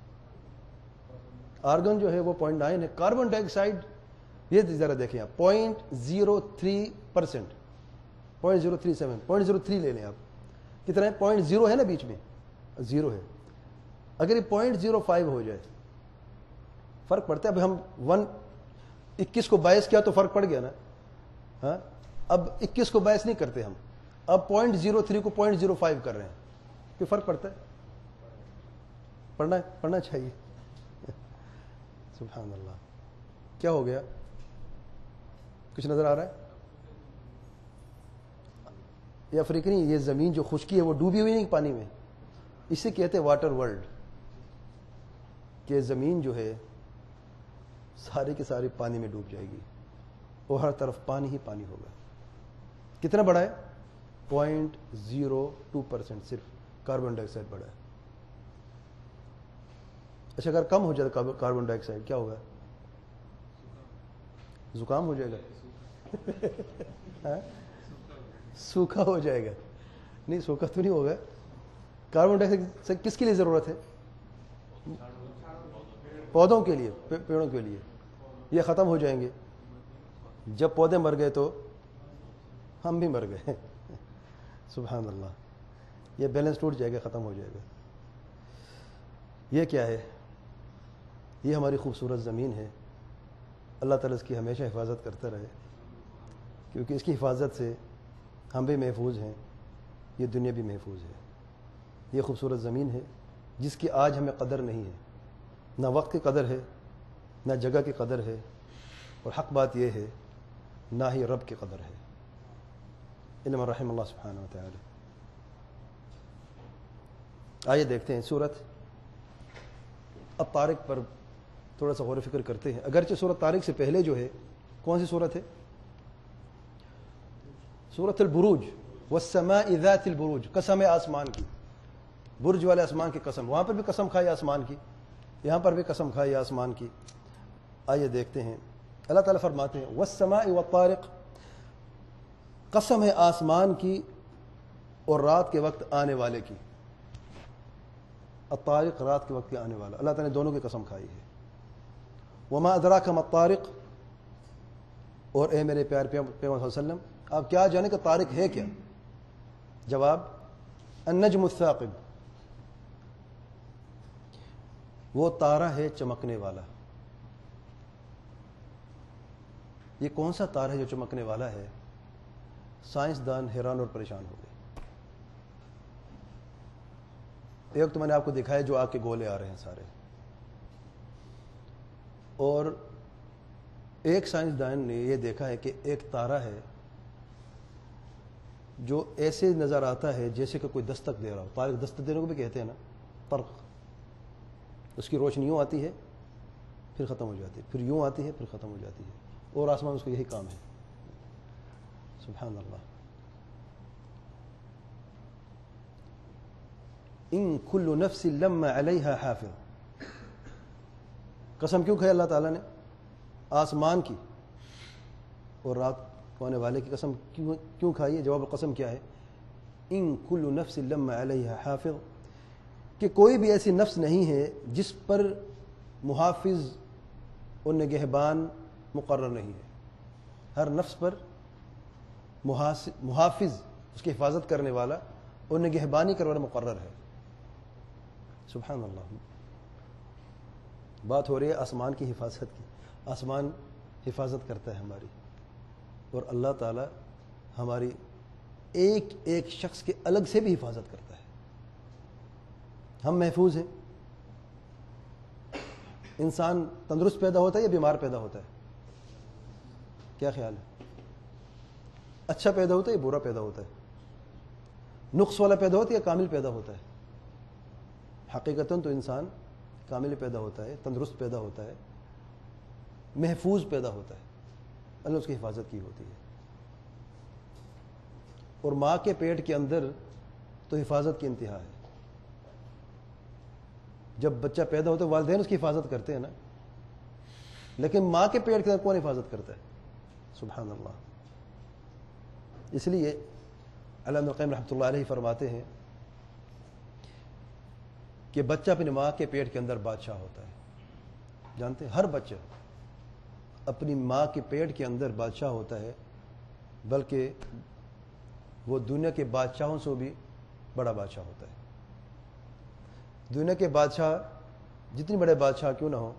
آرگن جو ہے وہ پوائنٹ نائن ہے. کاربن ڈائی آکسائڈ یہ ذرا دیکھیں آپ, point zero three percent, point zero three seven, point zero three لے لیں آپ. کتنا ہے؟ پوائنٹ زیرو ہے نا بیچ میں, زیرو ہے. اگر یہ پوائنٹ زیرو فائیو ہو جائے فرق پڑتا ہے. اب ہم ون اکیس کو بائیس کیا تو فرق پڑ گیا نا. ہاں اب اکیس کو بائیس نہیں کرتے ہم, اب پوائنٹ زیرو تھری کو پوائنٹ زیرو فائیو کر رہے ہیں. کوئی فرق پڑتا ہے؟ پڑھنا پڑھنا چاہیے. سبحان اللہ. کیا ہو گیا؟ کچھ نظر آ رہا ہے؟ یہ افریقی نہیں, یہ زمین جو خشکی ہے وہ ڈوبی ہوئی نہیں پانی میں, اسے کہتے ہیں واٹر ورلڈ. کہ زمین جو ہے ساری کی ساری پانی میں ڈوب جائے گی اور ہر طرف پانی ہی پانی ہوگا. کتنا بڑا ہے؟ پوائنٹ زیرو ٹو پرسینٹ صرف کاربن ڈائی آکسائڈ بڑا ہے. اچھا اگر کم ہو جائے کاربن ڈائی آکسائڈ کیا ہوگا؟ زکام ہو جائے گا, سوکھا ہو جائے گا. نہیں سوکھا تو نہیں ہوگا. کاربن ڈائی آکسائڈ کس کے لیے ضرورت ہے؟ پودوں کے لیے, پیڑوں کے لیے. یہ ختم ہو جائیں گے. جب پودے مر گئے تو ہم بھی مر گئے. سبحان اللہ. یہ بیلنس ٹوٹ جائے گا, ختم ہو جائے گا. یہ کیا ہے؟ یہ ہماری خوبصورت زمین ہے. اللہ تعالیٰ اس کی ہمیشہ حفاظت کرتا رہے, کیونکہ اس کی حفاظت سے ہم بھی محفوظ ہیں, یہ دنیا بھی محفوظ ہے. یہ خوبصورت زمین ہے جس کی آج ہمیں قدر نہیں ہے. نہ وقت کی قدر ہے, نہ جگہ کی قدر ہے, اور حق بات یہ ہے نہ ہی رب کی قدر ہے. انما رحم اللہ سبحانہ وتعالی. آئیے دیکھتے ہیں سورت الطارق پر تھوڑا سا غور و فکر کرتے ہیں. اگرچہ سورت طارق سے پہلے جو ہے کون سی سورت ہے؟ سورت البروج. والسماء ذات البروج, قسم ہے آسمان کی, برج والے آسمان کی قسم. وہاں پر بھی قسم کھائی آسمان کی, یہاں پر بھی قسم کھائی آسمان کی. آئیے دیکھتے ہیں. اللہ تعالیٰ فرماتے ہیں والسماء والطارق, قسم ہے آسمان کی اور رات کے وقت آنے والے کی. الطارق رات کے وقت کے آنے والا. اللہ تعالیٰ نے دونوں کی قسم کھائی ہے. وما ادراک ما الطارق, اور اے میرے پیار پیغمبر صلی اللہ علیہ وسلم آپ کیا جانے کہ طارق ہے کیا؟ جواب النجم الثاقب, وہ تارہ ہے چمکنے والا. یہ کون سا تارہ ہے جو چمکنے والا ہے؟ سائنسدان حیران اور پریشان ہو گئے. ایک تو میں نے آپ کو دکھایا جو آگ کے گولے آ رہے ہیں سارے, اور ایک سائنسدان نے یہ دیکھا ہے کہ ایک تارہ ہے جو ایسے نظر آتا ہے جیسے کہ کوئی دستک دے رہا ہو. طارق دستک دینے کو بھی کہتے ہیں نا, طرق. اس کی روشنی یوں آتی ہے پھر ختم ہو جاتی ہے, پھر یوں آتی ہے پھر ختم ہو جاتی ہے, اور آسمان اس کو یہی کام ہے. سبحان اللہ. ان کل نفس لما علیہا حافظ. قسم کیوں کھائی اللہ تعالیٰ نے؟ آسمان کی اور رات کو آنے والے کی قسم کیوں کیوں کھائی ہے؟ جواب قسم کیا ہے؟ ان کل نفس لما علیہا حافظ, کہ کوئی بھی ایسی نفس نہیں ہے جس پر محافظ اور نگہبان مقرر نہیں ہے. ہر نفس پر محافظ, اس کی حفاظت کرنے والا اور نگہبانی کرنے والا مقرر ہے. سبحان اللہ. بات ہو رہی ہے آسمان کی حفاظت کی. آسمان حفاظت کرتا ہے ہماری, اور اللہ تعالی ہماری ایک ایک شخص کے الگ سے بھی حفاظت کرتا ہے. ہم محفوظ ہیں. انسان تندرست پیدا ہوتا ہے یا بیمار پیدا ہوتا ہے؟ کیا خیال ہے؟ اچھا پیدا ہوتا ہے یا برا پیدا ہوتا ہے؟ نقص والا پیدا ہوتا ہے یا کامل پیدا ہوتا ہے؟ حقیقتاً تو انسان کامل پیدا ہوتا ہے، تندرست پیدا ہوتا ہے، محفوظ پیدا ہوتا ہے. اللہ اس کی حفاظت کی ہوتی ہے. اور ماں کے پیٹ کے اندر تو حفاظت کی انتہا ہے. جب بچہ پیدا ہوتا ہے والدین اس کی حفاظت کرتے ہیں نا، لیکن ماں کے پیٹ کے اندر کون حفاظت کرتا ہے؟ سبحان اللہ. اس لیے علامہ ابن القیم رحمۃ اللہ علیہ فرماتے ہیں کہ بچہ اپنی ماں کے پیٹ کے اندر بادشاہ ہوتا ہے. جانتے ہیں ہر بچہ اپنی ماں کے پیٹ کے اندر بادشاہ ہوتا ہے، بلکہ وہ دنیا کے بادشاہوں سے بھی بڑا بادشاہ ہوتا ہے. دنیا کے بادشاہ جتنی بڑے بادشاہ کیوں نہ ہو،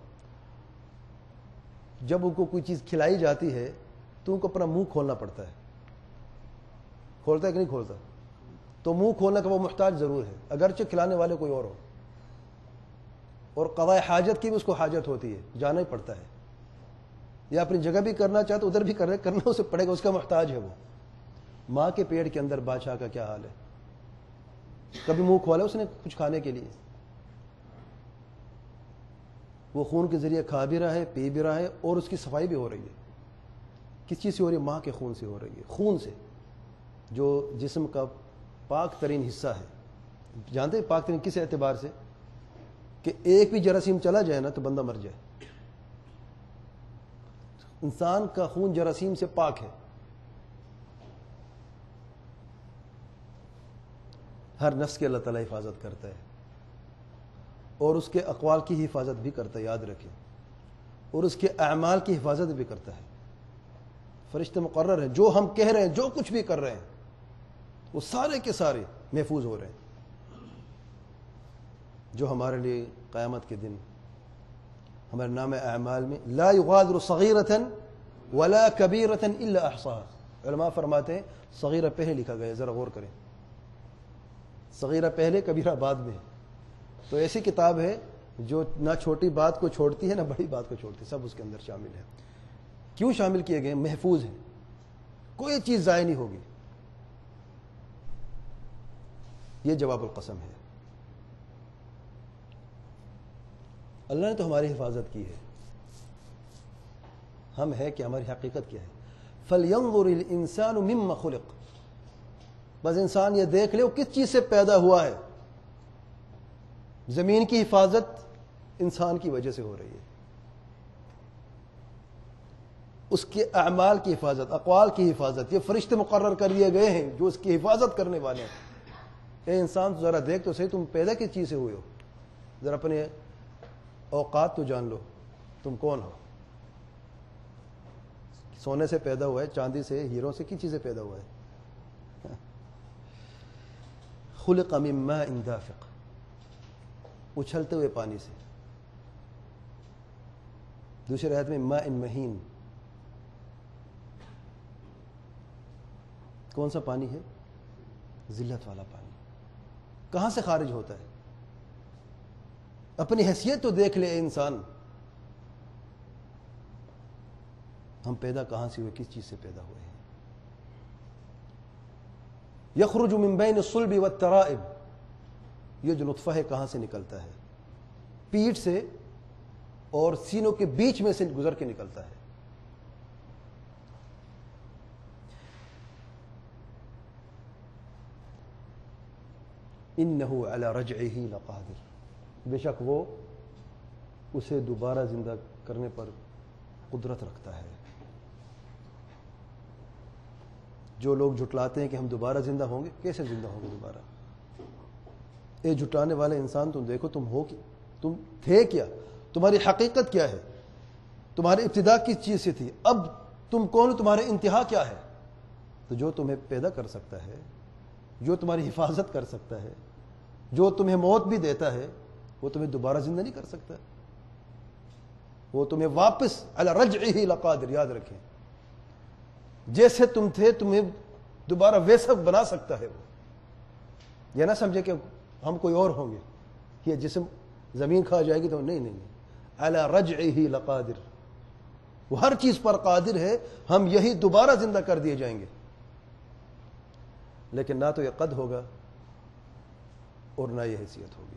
جب ان کو کوئی چیز کھلائی جاتی ہے تو ان کو اپنا منہ کھولنا پڑتا ہے. کھولتا ہے کہ نہیں کھولتا؟ تو منہ کھولنے کا وہ محتاج ضرور ہے، اگرچہ کھلانے والے کوئی اور ہو. اور قضاء حاجت کی بھی اس کو حاجت ہوتی ہے، جانا ہی پڑتا ہے. یا اپنی جگہ بھی کرنا چاہے تو ادھر بھی کرنا اسے پڑے گا، اس کا محتاج ہے وہ. ماں کے پیٹ کے اندر بادشاہ کا کیا حال ہے؟ کبھی منہ کھولا اس نے کچھ کھانے کے لیے؟ وہ خون کے ذریعے کھا بھی رہا ہے، پی بھی رہا ہے، اور اس کی صفائی بھی ہو رہی ہے. کس چیز سے ہو رہی ہے؟ ماں کے خون سے ہو رہی ہے. خون سے، جو جسم کا پاک ترین حصہ ہے. جانتے ہیں پاک ترین کس اعتبار سے؟ کہ ایک بھی جراثیم چلا جائے نا تو بندہ مر جائے. انسان کا خون جراثیم سے پاک ہے. ہر نفس کی اللہ تعالیٰ حفاظت کرتا ہے، اور اس کے اقوال کی حفاظت بھی کرتا ہے، یاد رکھیں. اور اس کے اعمال کی حفاظت بھی کرتا ہے. فرشتے مقرر ہیں، جو ہم کہہ رہے ہیں، جو کچھ بھی کر رہے ہیں، وہ سارے کے سارے محفوظ ہو رہے ہیں. جو ہمارے لیے قیامت کے دن ہمارے نام اعمال میں لا یغادر صغیرۃ ولا کبیرۃ الا احصاها. علماء فرماتے ہیں صغیرہ پہلے لکھا گیا ہے، ذرا غور کریں. صغیرہ پہلے، کبیرہ بعد میں. تو ایسی کتاب ہے جو نہ چھوٹی بات کو چھوڑتی ہے نہ بڑی بات کو چھوڑتی ہے، سب اس کے اندر شامل ہے. کیوں شامل کیے گئے؟ محفوظ ہیں، کوئی چیز ضائع نہیں ہوگی. یہ جواب القسم ہے. اللہ نے تو ہماری حفاظت کی ہے. ہم ہے کہ ہماری حقیقت کیا ہے؟ فَلْيَنظُرِ الْإِنسَانُ مِمَّ خُلِقَ. بس انسان یہ دیکھ لے وہ کس چیز سے پیدا ہوا ہے. زمین کی حفاظت انسان کی وجہ سے ہو رہی ہے. اس کے اعمال کی حفاظت، اقوال کی حفاظت، یہ فرشتے مقرر کر دیے گئے ہیں جو اس کی حفاظت کرنے والے ہیں. اے انسان ذرا دیکھ تو صحیح، تم پیدا کس چیز سے ہوئے ہو؟ ذرا اپنے اوقات تو جان لو، تم کون ہو؟ سونے سے پیدا ہوا ہے، چاندی سے، ہیروں سے، کس چیز سے پیدا ہوا ہے؟ خلق من ماء دافق، اچھلتے ہوئے پانی سے. دوسری آیت میں ماء مہین. کون سا پانی ہے؟ ذلت والا پانی. کہاں سے خارج ہوتا ہے؟ اپنی حیثیت تو دیکھ لے انسان. ہم پیدا کہاں سے ہوئے؟ کس چیز سے پیدا ہوئے ہیں؟ یخرج من بین الصلب والترائب. یہ جو نطفہ ہے کہاں سے نکلتا ہے؟ پیٹھ سے اور سینوں کے بیچ میں سے گزر کے نکلتا ہے. انہ علی رجعہ لقادر. بے شک وہ اسے دوبارہ زندہ کرنے پر قدرت رکھتا ہے. جو لوگ جھٹلاتے ہیں کہ ہم دوبارہ زندہ ہوں گے، کیسے زندہ ہوں گے دوبارہ؟ اے جھٹانے والے انسان، تم دیکھو تم ہو کیا، تم تھے کیا، تمہاری حقیقت کیا ہے، تمہاری ابتدا کس چیز سے تھی، اب تم کون ہو، تمہارا انتہا کیا ہے؟ تو جو تمہیں پیدا کر سکتا ہے، جو تمہاری حفاظت کر سکتا ہے، جو تمہیں موت بھی دیتا ہے، وہ تمہیں دوبارہ زندہ نہیں کر سکتا. وہ تمہیں واپس علی رجعہ لقادر. یاد رکھیں، جیسے تم تھے تمہیں دوبارہ ویسا بنا سکتا ہے وہ. یہ نہ سمجھے کہ ہم کوئی اور ہوں گے. یہ جسم زمین کھا جائے گی تو نہیں نہیں نہیں علی رجعہ لقادر، وہ ہر چیز پر قادر ہے، ہم یہی دوبارہ زندہ کر دیے جائیں گے، لیکن نہ تو یہ قد ہوگا اور نہ یہ حیثیت ہوگی۔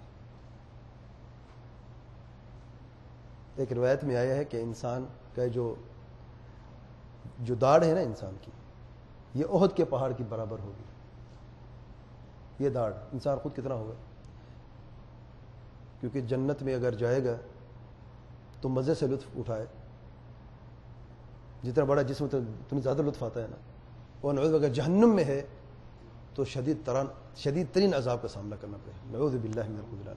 ایک روایت میں آیا ہے کہ انسان کا جو جو داڑھ ہے نا انسان کی، یہ احد کے پہاڑ کی برابر ہوگی۔ یہ داڑھ انسان خود کتنا ہوگا؟ کیونکہ جنت میں اگر جائے گا تو مزے سے لطف اٹھائے، جتنا بڑا جسم اتنا زیادہ لطف آتا ہے نا، اور نعوذ اگر جہنم میں ہے تو شدید تران شدید ترین عذاب کا سامنا کرنا پڑے، نعوذ باللہ من الخذلان۔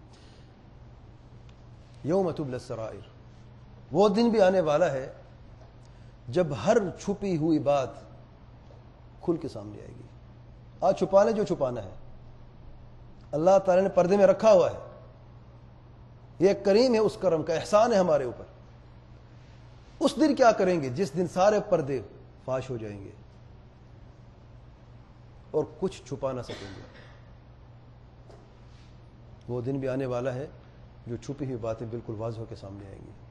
یوم تبلی السرائر، وہ دن بھی آنے والا ہے جب ہر چھپی ہوئی بات کھل کے سامنے آئے گی۔ آج چھپا لیں جو چھپانا ہے، اللہ تعالی نے پردے میں رکھا ہوا ہے، یہ ایک کریم ہے، اس کرم کا احسان ہے ہمارے اوپر۔ اس دن کیا کریں گے جس دن سارے پردے فاش ہو جائیں گے اور کچھ چھپا نہ سکیں گے۔ وہ دن بھی آنے والا ہے جو چھپی ہوئی باتیں بالکل واضح ہو کے سامنے آئیں گی۔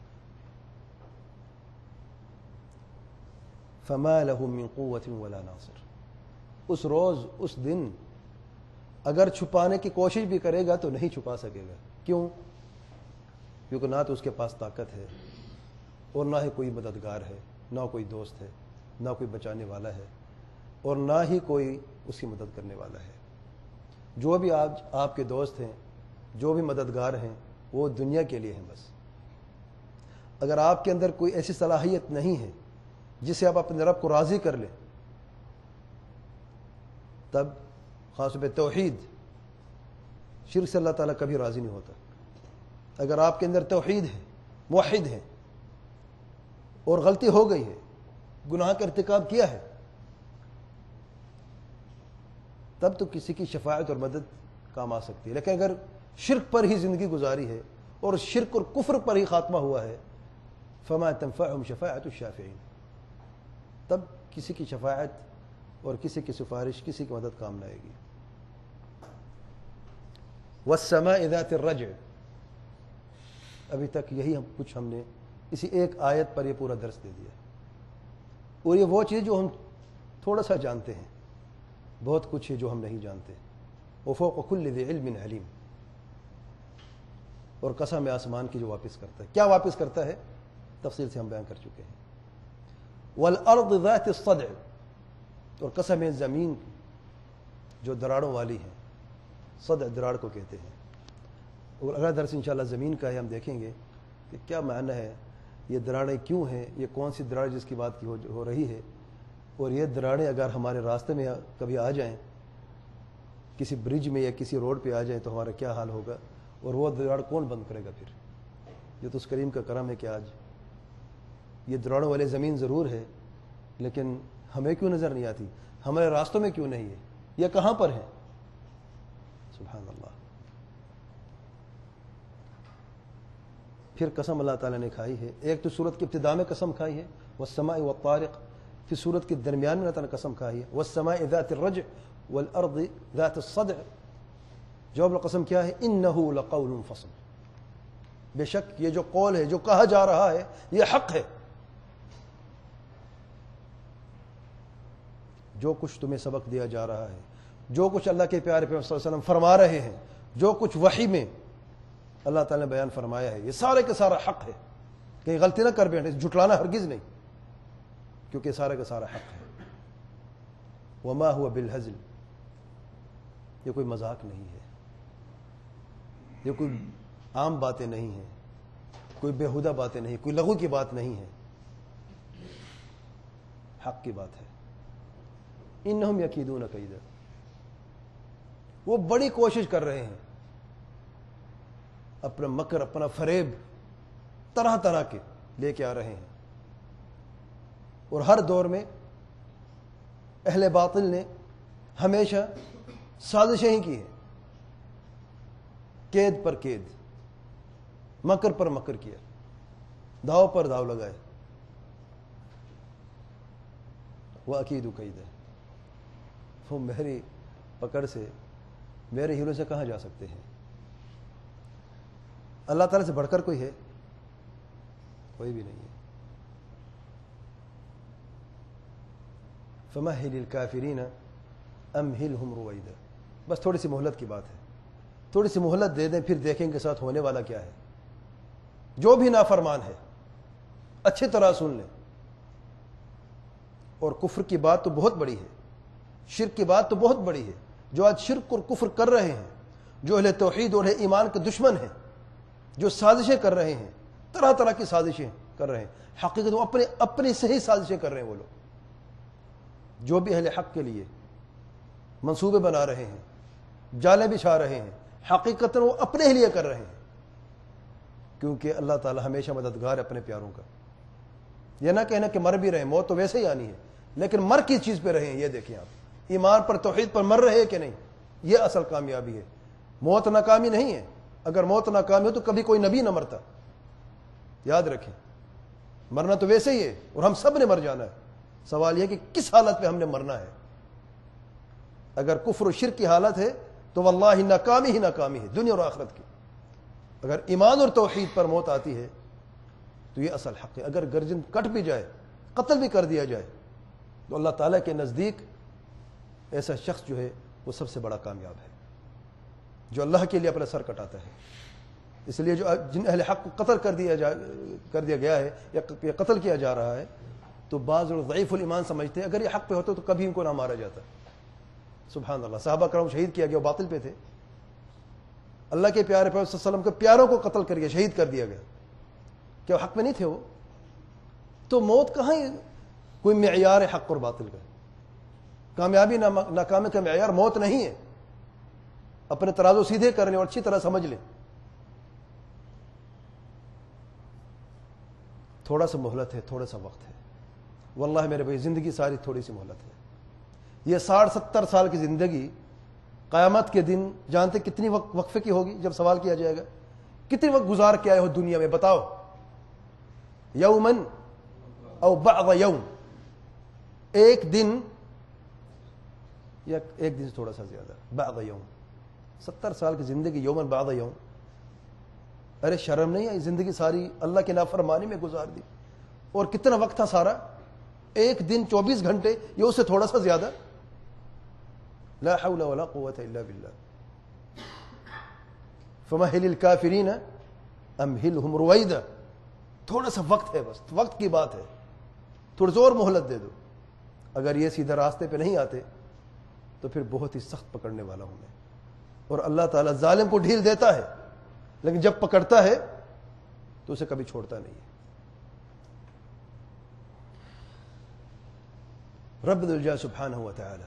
فما لهم من قوة ولا ناصر، اس روز اس دن اگر چھپانے کی کوشش بھی کرے گا تو نہیں چھپا سکے گا۔ کیوں؟ کیونکہ نہ تو اس کے پاس طاقت ہے اور نہ ہی کوئی مددگار ہے، نہ کوئی دوست ہے، نہ کوئی بچانے والا ہے، اور نہ ہی کوئی اس کی مدد کرنے والا ہے۔ جو بھی آج آپ کے دوست ہیں، جو بھی مددگار ہیں، وہ دنیا کے لیے ہیں بس۔ اگر آپ کے اندر کوئی ایسی صلاحیت نہیں ہے جس سے آپ اپنے رب کو راضی کر لیں، تب خاص طور پہ توحید، شرک سے اللہ تعالیٰ کبھی راضی نہیں ہوتا۔ اگر آپ کے اندر توحید ہے، موحد ہے، اور غلطی ہو گئی ہے، گناہ کا ارتکاب کیا ہے، تب تو کسی کی شفاعت اور مدد کام آ سکتی ہے۔ لیکن اگر شرک پر ہی زندگی گزاری ہے اور شرک اور کفر پر ہی خاتمہ ہوا ہے، فما تنفعهم شفاعت الشافعین، تب کسی کی شفاعت اور کسی کی سفارش، کسی کی مدد کام نہ آئے گی۔ والسماء ذات الرجع، ابھی تک یہی ہم کچھ ہم نے اسی ایک آیت پر یہ پورا درس دے دیا، اور یہ وہ چیز جو ہم تھوڑا سا جانتے ہیں، بہت کچھ ہے جو ہم نہیں جانتے۔ وفوق كل ذی علم علیم، اور قسم آسمان کی جو واپس کرتا ہے، کیا واپس کرتا ہے تفصیل سے ہم بیان کر چکے ہیں۔ والارض ذات الصدع، اور قسم زمین جو دراڑوں والی ہے، صدع دراڑ کو کہتے ہیں۔ اور اگلا درس انشاءاللہ زمین کا ہے، ہم دیکھیں گے کہ کیا معنی ہے، یہ دراڑیں کیوں ہیں، یہ کون سی دراڑ جس کی بات کی ہو رہی ہے، اور یہ دراڑیں اگر ہمارے راستے میں کبھی آ جائیں، کسی برج میں یا کسی روڈ پہ آ جائیں تو ہمارا کیا حال ہوگا، اور وہ دراڑ کون بند کرے گا پھر؟ یہ تو اس کریم کا کرم ہے کہ آج یہ دراڑوں والے زمین ضرور ہے، لیکن ہمیں کیوں نظر نہیں آتی، ہمارے راستوں میں کیوں نہیں ہے، یہ کہاں پر ہے؟ سبحان اللہ۔ پھر قسم اللہ تعالیٰ نے کھائی ہے، ایک تو سورت کی ابتدا میں قسم کھائی ہے والسماء والطارق، پھر سورت کے درمیان میں اللہ تعالیٰ نے قسم کھائی ہے والسماء ذات الرجع والارض ذات الصدع۔ جواب القسم کیا ہے؟ انہ لقول فصل، بے شک یہ جو قول ہے، جو کہا جا رہا ہے، یہ حق ہے۔ جو کچھ تمہیں سبق دیا جا رہا ہے، جو کچھ اللہ کے پیارے پیغمبر صلی اللہ علیہ وسلم فرما رہے ہیں، جو کچھ وحی میں اللہ تعالیٰ نے بیان فرمایا ہے، یہ سارے کا سارا حق ہے۔ کہیں غلطی نہ کر بیٹھے، جھٹلانا ہرگز نہیں، کیونکہ یہ سارے کا سارا حق ہے۔ وما هو بالهزل، یہ کوئی مذاق نہیں ہے، یہ کوئی عام باتیں نہیں ہیں، کوئی بیہودہ باتیں نہیں، کوئی لغو کی بات نہیں ہے، حق کی بات ہے۔ انہم یکیدون کیدا، وہ بڑی کوشش کر رہے ہیں، اپنا مکر، اپنا فریب طرح طرح کے لے کے آ رہے ہیں، اور ہر دور میں اہل باطل نے ہمیشہ سازشیں ہی کی ہیں، قید پر قید، مکر پر مکر کیا، داؤ پر داؤ لگائے۔ وَأَكِيدُ كَيْدًا، وہ میری پکڑ سے، میرے ہیلوں سے کہاں جا سکتے ہیں۔ اللہ تعالیٰ سے بڑھ کر کوئی ہے؟ کوئی بھی نہیں ہے. فمہل الکافرین امہلہم رویدا. بس تھوڑی سی مہلت کی بات ہے, تھوڑی سی مہلت دے دیں, پھر دیکھیں گے ساتھ ہونے والا کیا ہے. جو بھی نافرمان ہے اچھی طرح سن لیں. اور کفر کی بات تو بہت بڑی ہے, شرک کی بات تو بہت بڑی ہے. جو آج شرک اور کفر کر رہے ہیں, جو اہل توحید اور اہل ایمان کے دشمن ہیں, جو سازشیں کر رہے ہیں, طرح طرح کی سازشیں کر رہے ہیں, حقیقت وہ اپنے اپنی صحیح سازشیں کر رہے ہیں. وہ لوگ جو بھی اہل حق کے لیے منصوبے بنا رہے ہیں, جالیں بچھا رہے ہیں, حقیقت وہ اپنے لیے کر رہے ہیں. کیونکہ اللہ تعالی ہمیشہ مددگار ہے اپنے پیاروں کا. یہ نہ کہنا کہ مر بھی رہے, موت تو ویسے ہی آنی ہے, لیکن مر کس چیز پہ رہے ہیں یہ دیکھیں آپ. ایمان پر, توحید پر مر رہے ہیں کہ نہیں, یہ اصل کامیابی ہے. موت ناکامی نہیں ہے. اگر موت ناکامی ہو تو کبھی کوئی نبی نہ مرتا. یاد رکھیں, مرنا تو ویسے ہی ہے اور ہم سب نے مر جانا ہے. سوال یہ کہ کس حالت پہ ہم نے مرنا ہے. اگر کفر و شرک کی حالت ہے تو واللہ ناکامی ہی ناکامی ہے دنیا اور آخرت کی. اگر ایمان اور توحید پر موت آتی ہے تو یہ اصل حق ہے. اگر گردن کٹ بھی جائے, قتل بھی کر دیا جائے, تو اللہ تعالیٰ کے نزدیک ایسا شخص جو ہے وہ سب سے بڑا کامیاب ہے, جو اللہ کے لیے اپنا سر کٹاتا ہے. اس لیے جو جن اہل حق کو قتل کر دیا جا کر دیا گیا ہے یا قتل کیا جا رہا ہے, تو بعض لوگ ضعیف الایمان سمجھتے ہیں اگر یہ حق پہ ہوتے تو کبھی ان کو نہ مارا جاتا. سبحان اللہ, صحابہ کرام شہید کیا گیا, وہ باطل پہ تھے. اللہ کے پیارے پیغمبر صلی اللہ علیہ وسلم کے پیاروں کو قتل کر گیا, شہید کر دیا گیا. کیا حق میں نہیں تھے وہ؟ تو موت کہاں ہے کوئی معیار حق اور باطل کا؟ کامیابی ناکامی کا معیار موت نہیں ہے. اپنے ترازو سیدھے کرنے اور اچھی طرح سمجھ لیں. تھوڑا سا مہلت ہے, تھوڑا سا وقت ہے. واللہ میرے بھائی زندگی ساری تھوڑی سی مہلت ہے. یہ ساٹھ ستر سال کی زندگی قیامت کے دن جانتے کتنی وقت وقفے کی ہوگی؟ جب سوال کیا جائے گا کتنی وقت گزار کے آئے ہو دنیا میں, بتاؤ. یومن او بعض یوم, ایک دن یا ایک دن سے تھوڑا سا زیادہ, بعض یوم. ستر سال کی زندگی یومن بعض یوم. ارے شرم نہیں آئی؟ زندگی ساری اللہ کی نافرمانی میں گزار دی. اور کتنا وقت تھا سارا؟ ایک دن چوبیس گھنٹے, یہ اس سے تھوڑا سا زیادہ. لا حول ولا قوة الا باللہ. فمہل الکافرین امہلہم رویدا. تھوڑا سا وقت ہے, بس وقت کی بات ہے. تھوڑا زور مہلت دے دو. اگر یہ سیدھا راستے پہ نہیں آتے تو پھر بہت ہی سخت پکڑنے والا ہوں میں. اور اللہ تعالیٰ ظالم کو ڈھیل دیتا ہے, لیکن جب پکڑتا ہے تو اسے کبھی چھوڑتا نہیں ہے. رب الجلال سبحانہ و تعالی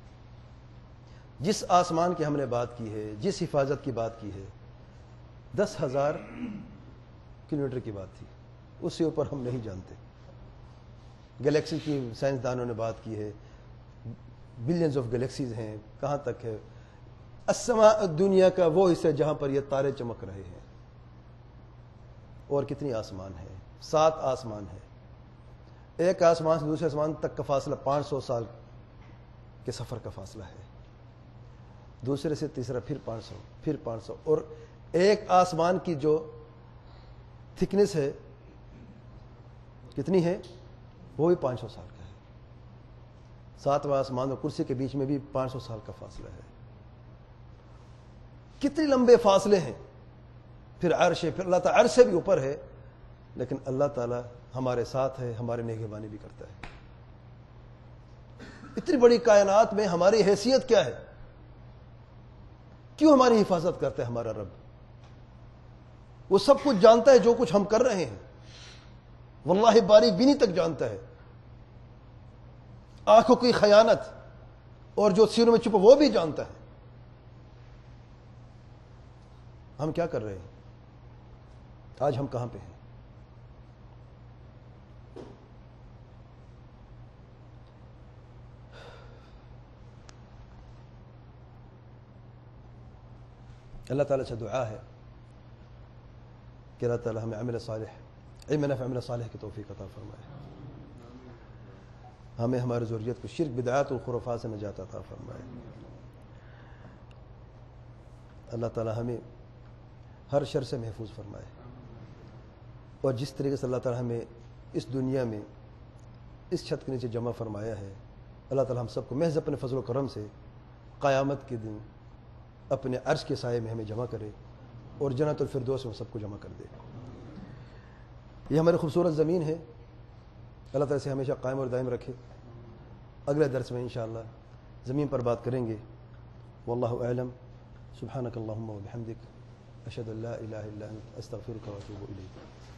جس آسمان کی ہم نے بات کی ہے, جس حفاظت کی بات کی ہے, دس ہزار کلومیٹر کی بات تھی, اس سے اوپر ہم نہیں جانتے. گلیکسی کی سائنسدانوں نے بات کی ہے, بلینز آف گلیکسیز ہیں, کہاں تک ہے. السماء دنیا کا وہ حصہ جہاں پر یہ تارے چمک رہے ہیں. اور کتنی آسمان ہے؟ سات آسمان ہے. ایک آسمان سے دوسرے آسمان تک کا فاصلہ پانچ سو سال کے سفر کا فاصلہ ہے. دوسرے سے تیسرا پھر پانچ سو, پھر پانچ سو. اور ایک آسمان کی جو تھکنس ہے کتنی ہے؟ وہ بھی پانچ سو سال کا ہے. ساتواں آسمان اور کرسی کے بیچ میں بھی پانچ سو سال کا فاصلہ ہے. کتنے لمبے فاصلے ہیں. پھر عرش ہے, پھر اللہ تعالیٰ عرش سے بھی اوپر ہے, لیکن اللہ تعالیٰ ہمارے ساتھ ہے, ہمارے نگہبانی بھی کرتا ہے. اتنی بڑی کائنات میں ہماری حیثیت کیا ہے؟ کیوں ہماری حفاظت کرتا ہے ہمارا رب؟ وہ سب کچھ جانتا ہے جو کچھ ہم کر رہے ہیں. واللہ باریک بینی تک جانتا ہے. آنکھوں کی خیانت اور جو سینوں میں چھپا وہ بھی جانتا ہے. ہم کیا کر رہے ہیں آج؟ ہم کہاں پہ ہیں؟ اللہ تعالیٰ سے دعا ہے کہ اللہ تعالیٰ ہمیں عمل صالح علم نافع عمل صالح کی توفیق عطا فرمائے. ہمیں ہماری ذریت کو شرک بدعات و خرافات سے نجات عطا فرمائے. اللہ تعالیٰ ہمیں ہر شر سے محفوظ فرمائے، اور جس طریقے سے اللہ تعالیٰ ہمیں اس دنیا میں اس چھت کے نیچے جمع فرمایا ہے، اللہ تعالیٰ ہم سب کو محض اپنے فضل و کرم سے قیامت کے دن اپنے عرش کے سائے میں ہمیں جمع کرے اور جنت الفردوس میں سب کو جمع کر دے۔ یہ ہماری خوبصورت زمین ہے، اللہ تعالیٰ سے ہمیشہ قائم اور دائم رکھے۔ اگلے درس میں انشاءاللہ زمین پر بات کریں گے۔ واللہ اعلم، سبحانک اللہم و بحمدک، اشہد ان لا الہ الا انت، استغفرک و اتوب الیک۔